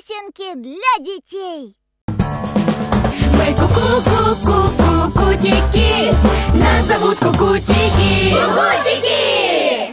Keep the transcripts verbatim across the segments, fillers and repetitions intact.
Песенки для детей. Мы ку-ку-ку-ку-ку-кутики, нас зовут Кукутики. Кукутики!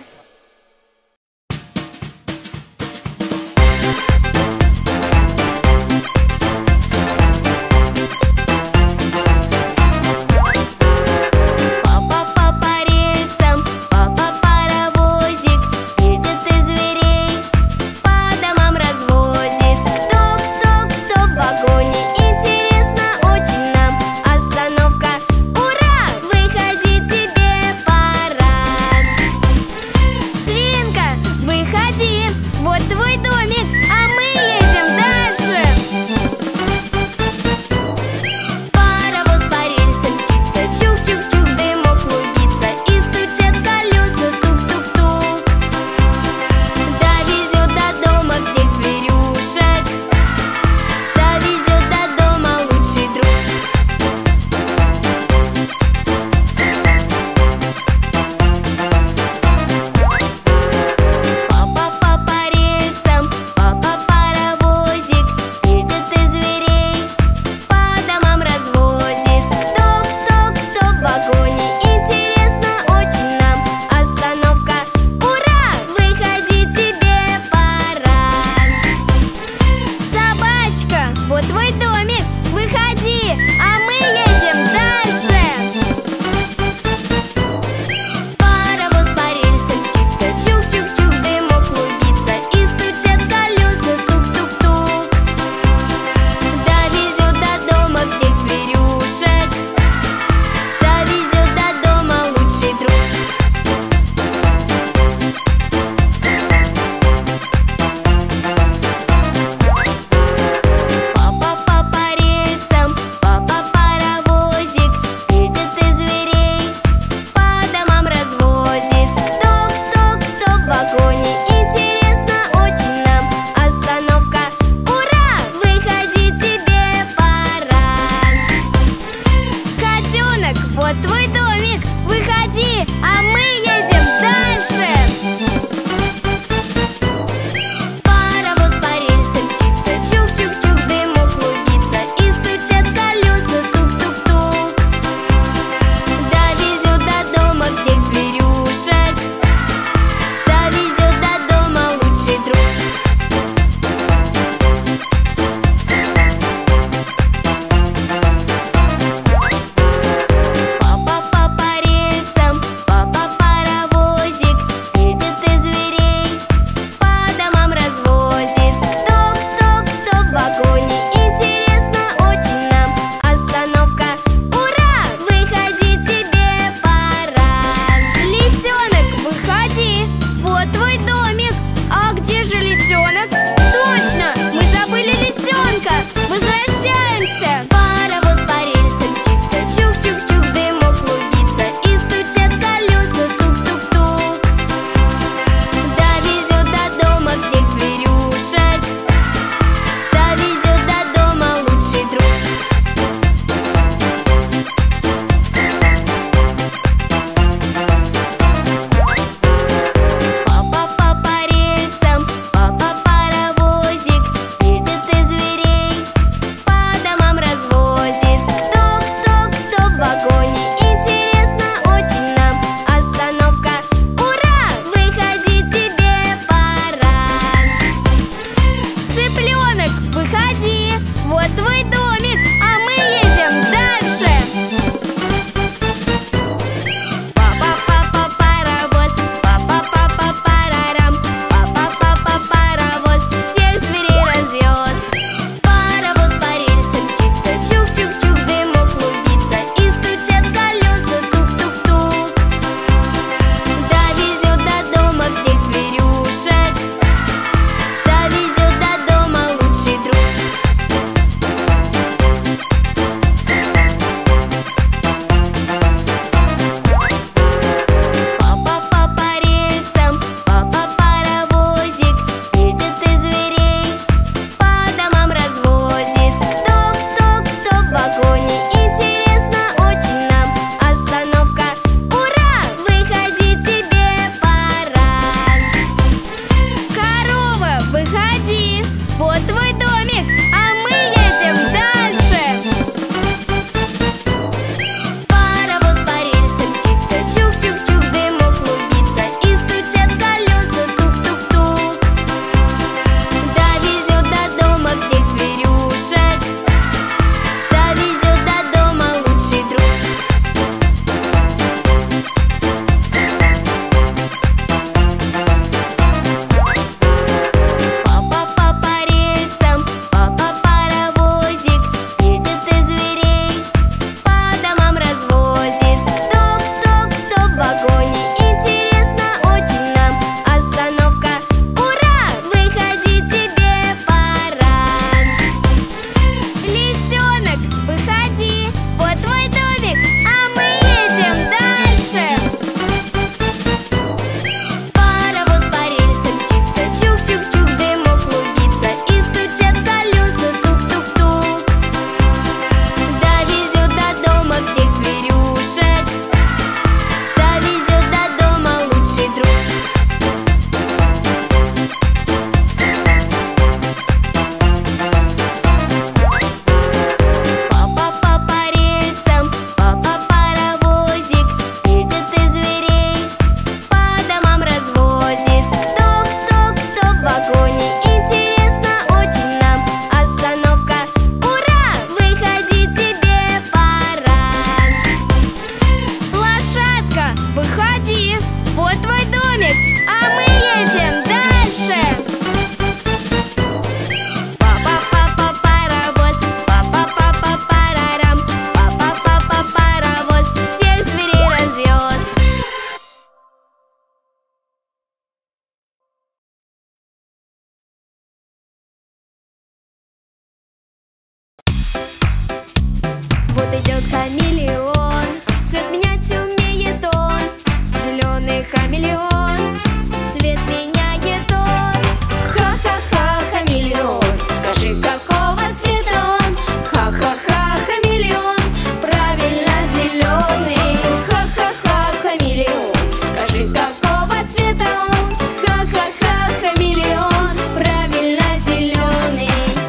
идет хамелеон, цвет менять умеет он. Зеленый хамелеон, цвет меняет он. Ха-ха-ха, хамелеон, скажи, какого цвета он? Ха-ха-ха, хамелеон, правильно, зеленый. Ха-ха-ха, хамелеон, скажи, какого цвета он? Ха-ха-ха, хамелеон, правильно, зеленый.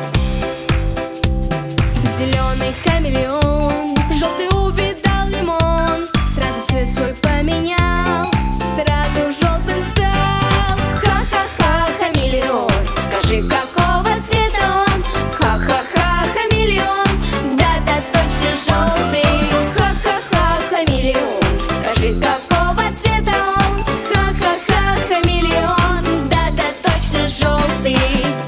Зеленый хамелеон, желтый увидал лимон, сразу цвет свой поменял, сразу желтым стал. Ха-ха-ха, хамелеон, скажи, какого цвета он? Ха-ха-ха, хамелеон, да-да, точно желтый. Ха-ха-ха, хамелеон, скажи, какого цвета он? Ха-ха-ха, хамелеон, да-да, точно желтый.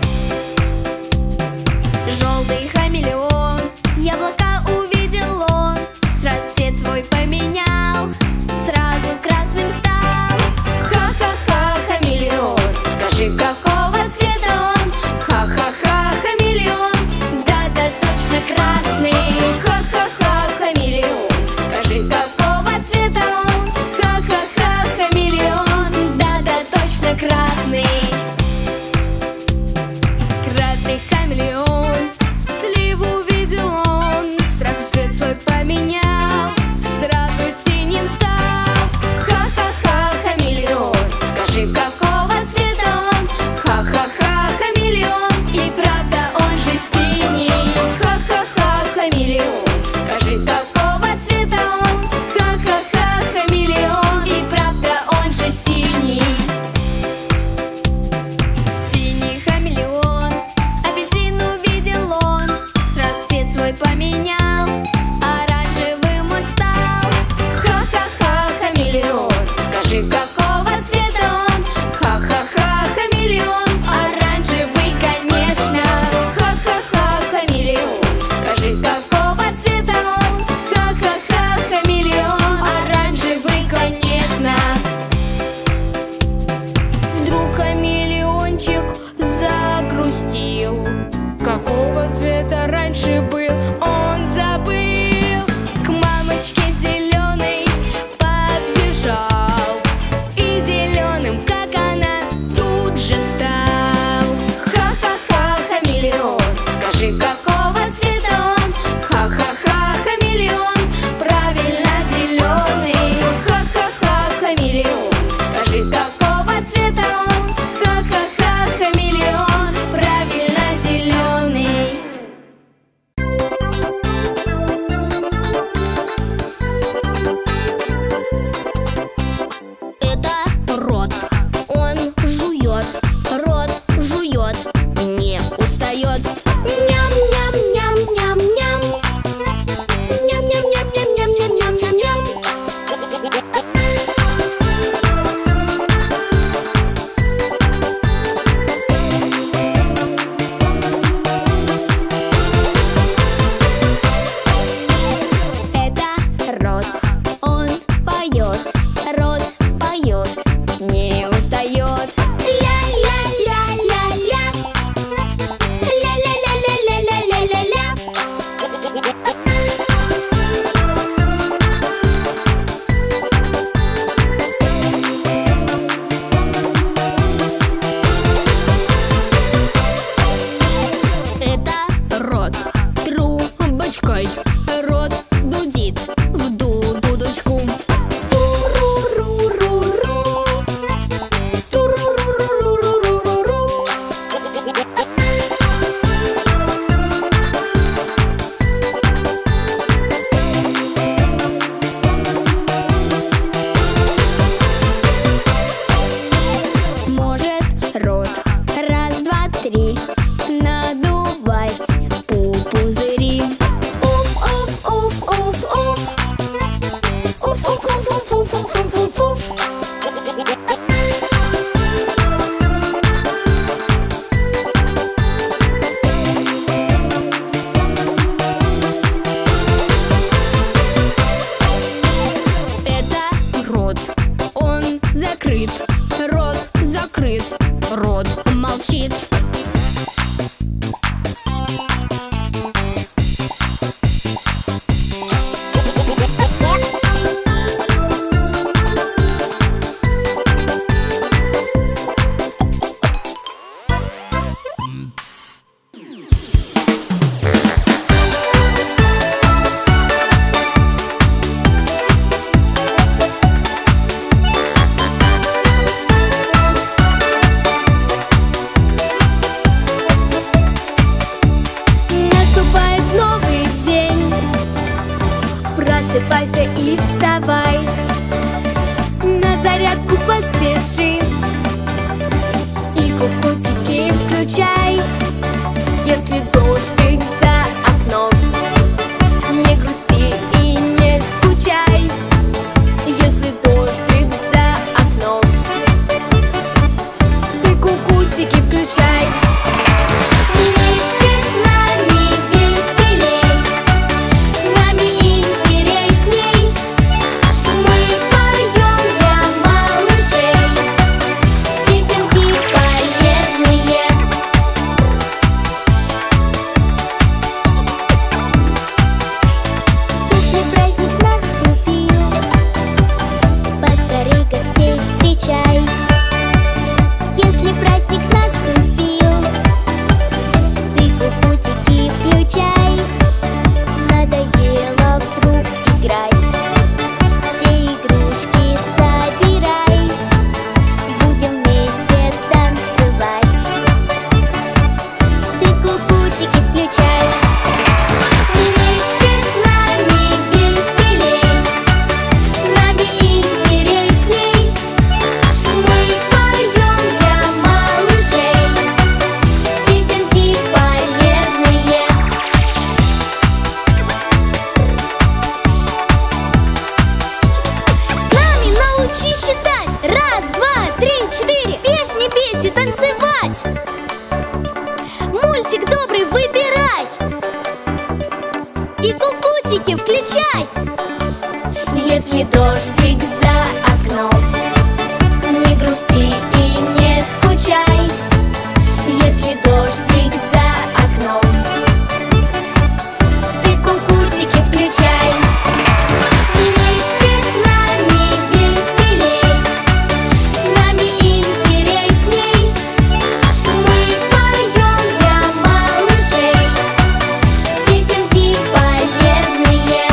Желтый хамелеон, яблоко увидел он, сразу цвет свой поменял, сразу красным стал. Ха-ха-ха, хамелеон, скажи, какого цвета он? Ха-ха-ха, хамелеон, да-да, точно красный. Ха-ха-ха, хамелеон, скажи, какого цвета он? Ха-ха-ха, хамелеон, да-да, точно красный. Красный хамелеон, сливу увидел он, сразу цвет свой поменял, сразу синим стал. Ха-ха-ха, хамелеон, скажи, какого цвета он? Ха-ха-ха, хамелеон, и правда он же синий. Ха-ха-ха, хамелеон, скажи, какого цвета он? Ха-ха-ха, хамелеон, и правда он же синий. Синий хамелеон, апельсин увидел он, сразу цвет свой поменял, оранжевым он стал. Ха-ха-ха, хамелеон, скажи, какого цвета он? Ха-ха-ха, хамелеон, оранжевый, конечно. Ха-ха-ха, хамелеон, скажи, какого цвета он? Ха-ха-ха, хамелеон, оранжевый, конечно. Вдруг хамелеончик загрустил. Какого цвета раньше был, он забыл. К мамочке зеленой подбежал, и зеленым, как она, тут же стал. Ха-ха-ха, хамелеон, скажи, какого цвета он? Ха-ха-ха, хамелеон, правильно, зеленый. Ха-ха-ха, хамелеон, скажи, какого цвета он? Ха-ха-ха, хамелеон, правильно, зеленый. Это рот. Он жует, рот жует, не устает. Ням-ням. Мультик добрый выбирай и кукутики включай. Если дождик за окном, не грусти и не скучай. Если дождик за окном, ты кукутики включай. Вместе с нами веселей, с нами интересней. Мы поем для малышей песенки полезные.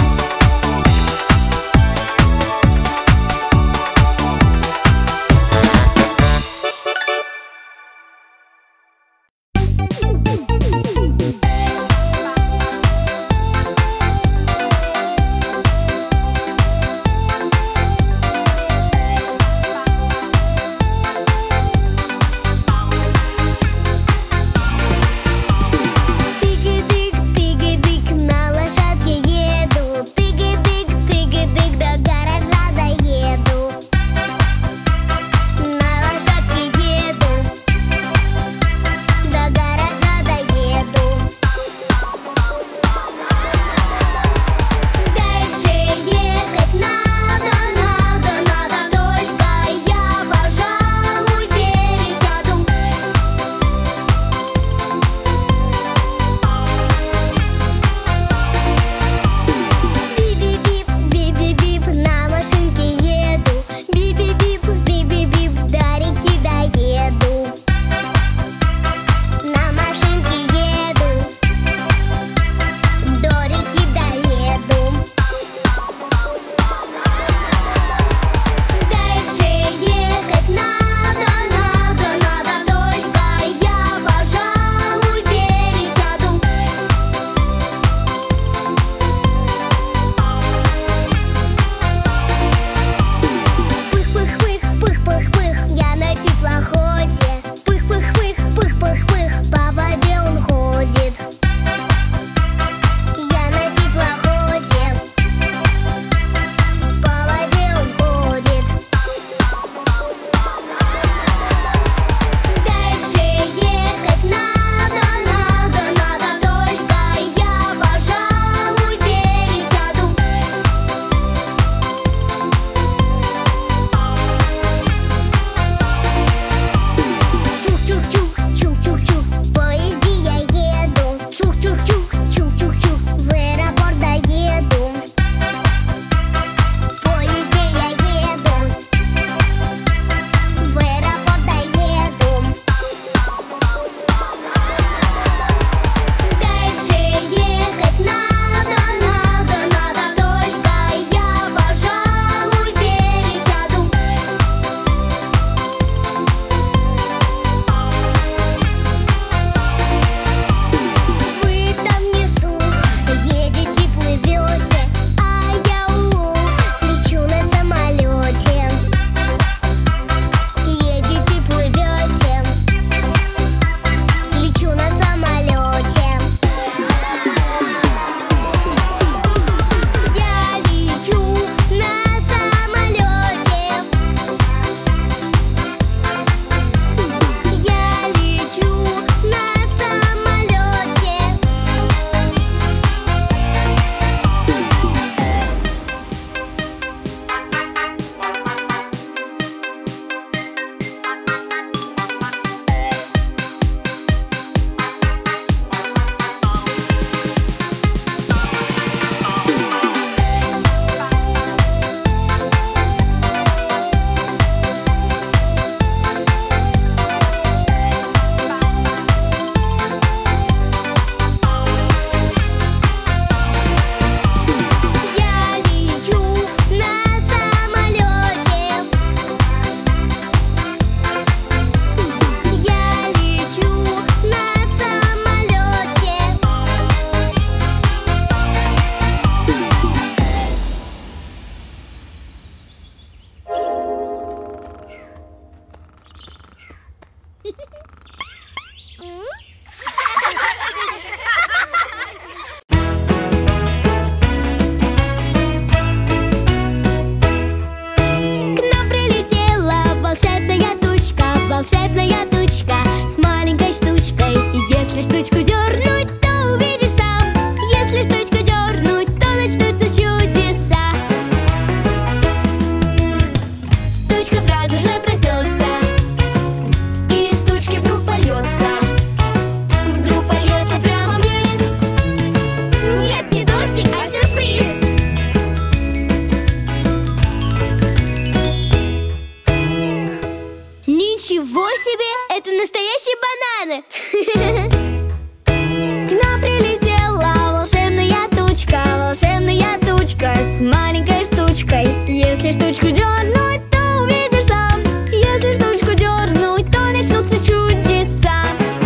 штучку дернуть, то увидишь сам. Если штучку дернуть, то начнутся чудеса.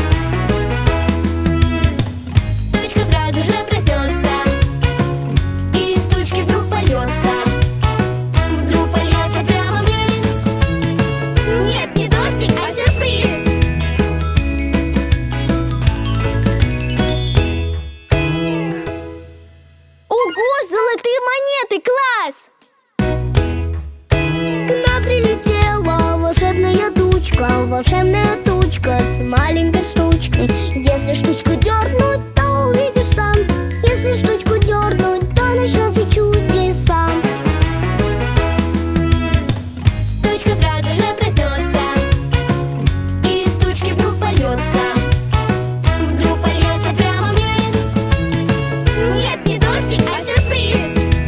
Точка сразу же проснется, из тучки вдруг польется. Вдруг польется прямо вниз. Нет, не дождик, а сюрприз. Ого, золотые монеты, класс! К нам прилетела волшебная тучка, волшебная тучка с маленькой штучкой. Если штучку дернуть, то увидишь сам. Если штучку дернуть, то начнутся чудеса. Точка сразу же проснется, из тучки вдруг польется. Вдруг польется прямо вниз. Нет, не дождик, а сюрприз.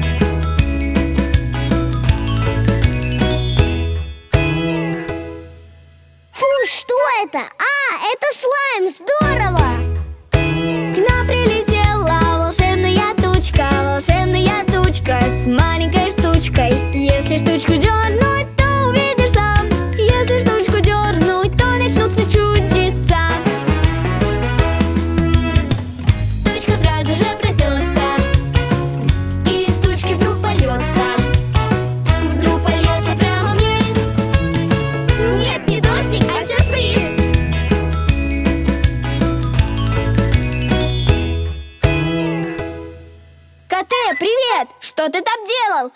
Фу, что это? А, это слайм, здорово! К нам прилетела волшебная тучка, волшебная тучка с маленькой штучкой. Если штучку дернуть, то увидишь сам. Если штучку дернуть, то начнутся чудеса. Точка сразу же проснется, из тучки вдруг польется. Вдруг польется прямо вниз. Нет, не дождик, а сюрприз. Коте, привет! Что ты там делал?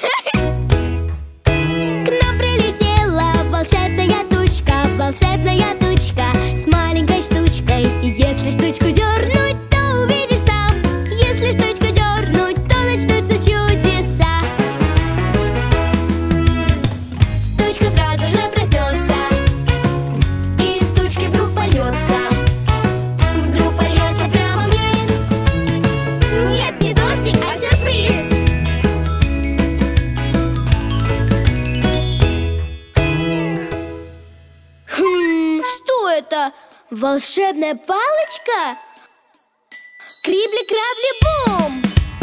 К нам прилетела волшебная тучка, волшебная тучка с маленькой штучкой. Если штучку дернуть, то увидишь сам. Если штучку дернуть, то начнутся чудеса. Точка сразу же проснется, из тучки вдруг польется. Вдруг польется прямо вниз. Нет, не дождик, а сюрприз. Хм, что это? Волшебная палочка? Крибли-крабли-бум!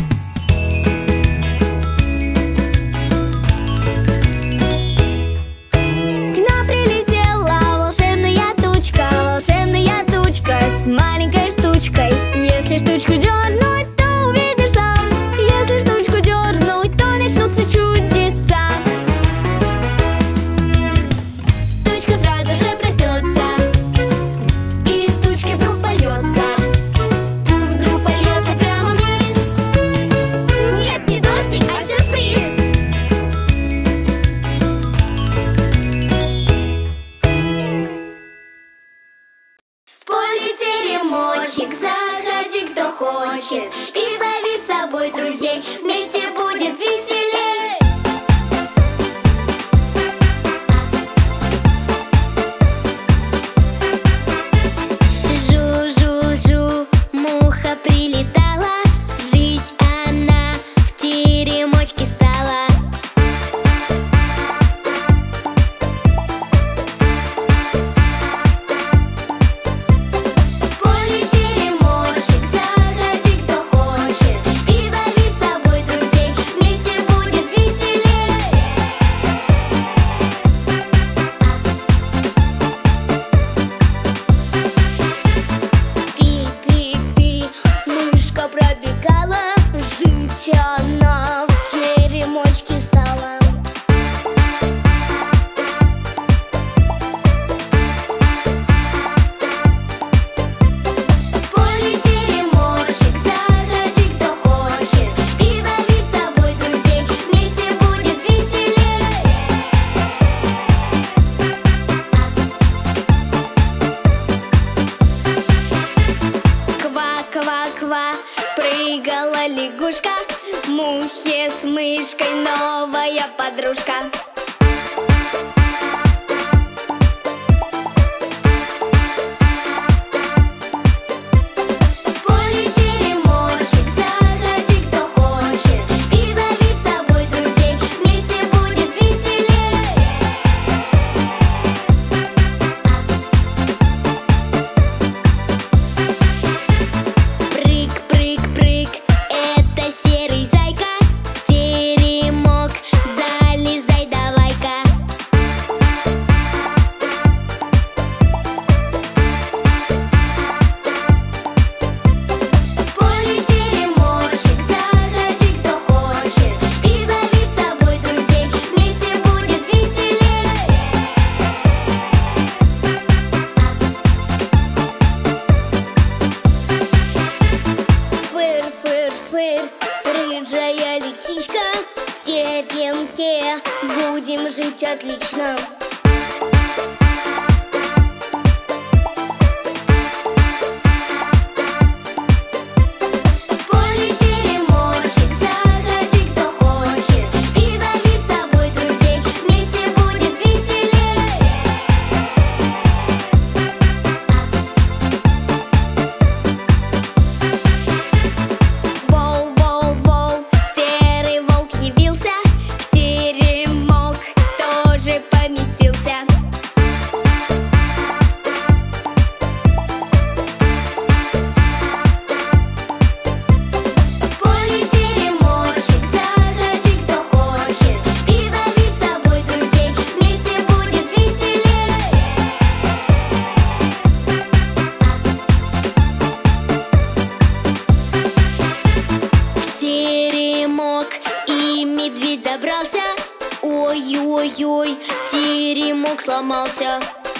К нам прилетела волшебная тучка, волшебная тучка с маленькой штучкой. Если штучку дернуть, то увидишь сам. Если штучку дернуть, то начнутся чудеса. Точка сразу же проснется, из тучки вдруг польется. Вдруг польется прямо вниз. Нет, не дождик, а сюрприз. В поле теремочек, заходи, кто хочет, и зови с собой друзей, вместе будет веселей. Жу-жу-жу, муха прилетала, жить она в теремочке стала. В поле теремочек, заходи, кто хочет, и зови с собой друзей, вместе будет веселей. Пи-пи-пи, мышка пробегала, жить она в теремочке стала. В поле теремочек, заходи, кто хочет, и зови с собой друзей, вместе будет веселей. Ква-ква-ква, прыгала лягушка, мухе с мышкой новая подружка. В поле теремочек, заходи, кто хочет, и зови с собой друзей, вместе будет веселей. Прыг-прыг-прыг, это серый зайка, в теремок залез. черемке будем жить отлично. Ой-ой-ой, теремок сломался.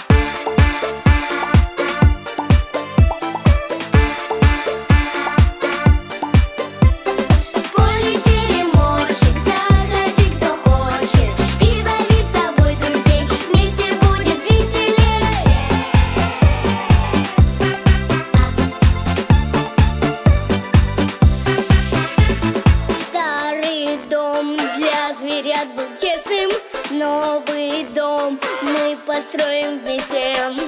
В поле теремочек, заходи, кто хочет, и зови с собой друзей, вместе будет веселей. Старый дом для зверят был тесным, новый дом мы построим вместе.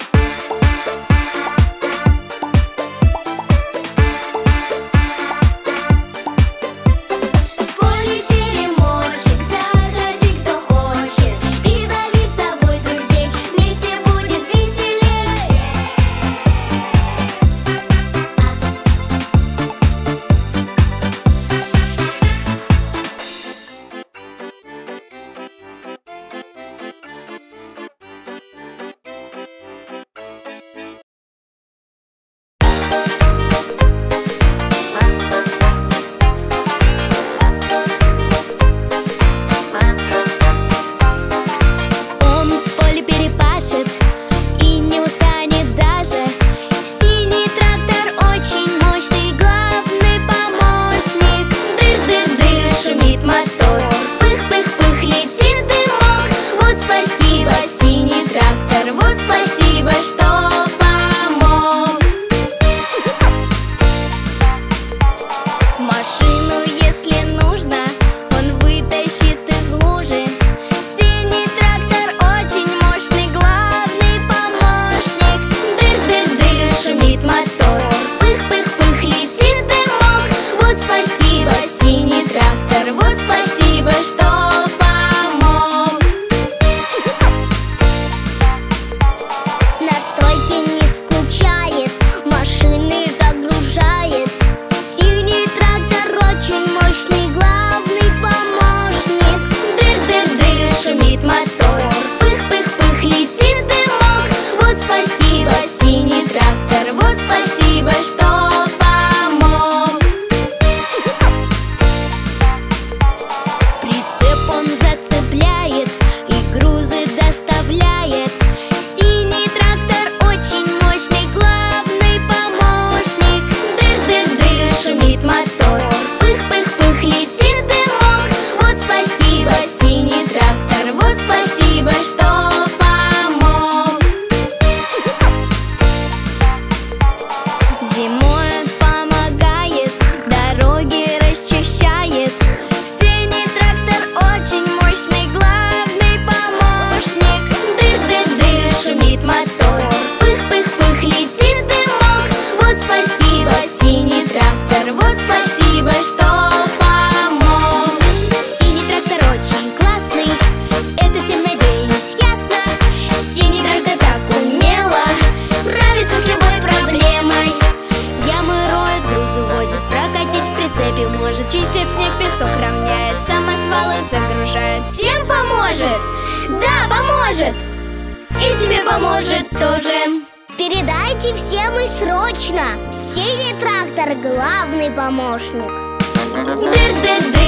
В поле теремочек, заходи, кто хочет, и зови с собой друзей, вместе будет веселей. загружает. Всем поможет! Да, поможет! И тебе поможет тоже. Передайте всем и срочно! Синий трактор — главный помощник. Дыр-дыр-дыр.